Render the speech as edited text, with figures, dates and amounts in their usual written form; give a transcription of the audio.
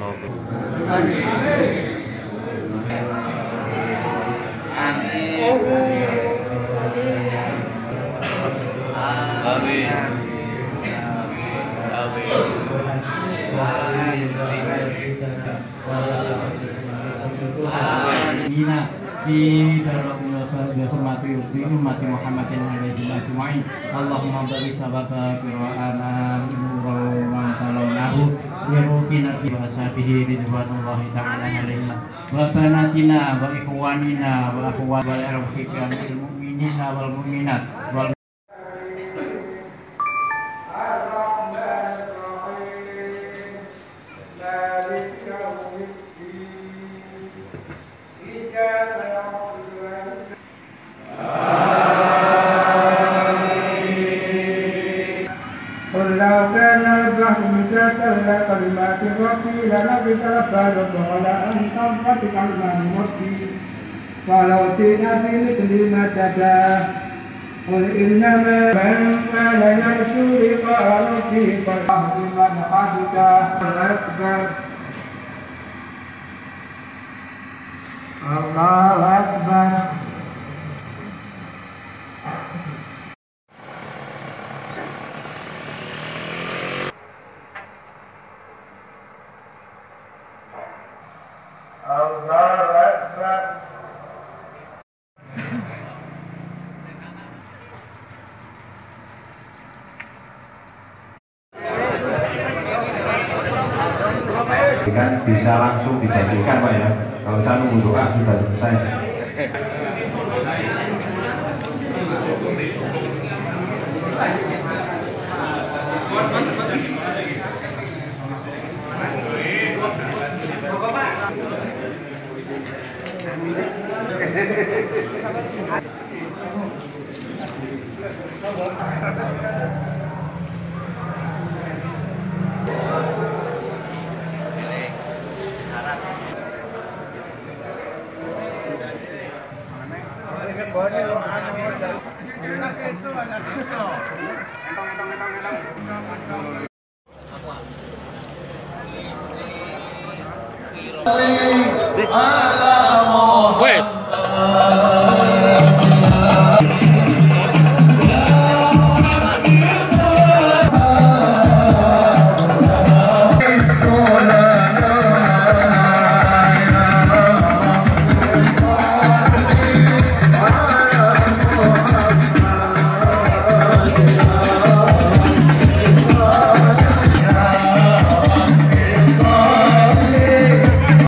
barakallahu fikum. Amin. Di dalam hormati ummati Muhammadin alaihi ajma'in. Allahumma barik sabaka qira'ana nurul wa salawnahu wirukina bi ashabihi ridwanullahi ta'ala alaihi wa banatina wa ikhwanina wa akhwat wal arwahika minal mu'minina wal mu'minat wal كلمات ربي لنبذ البلد على أن تنفت كلمات ربي ولو جئنا بمثل مددا قل إنما من كان يرجو لقاء ربه فليحذر من حدث أكبر الله أكبر. Kan bisa langsung dibagikan Pak ya, kalau saya nunggu doa sudah selesai. ala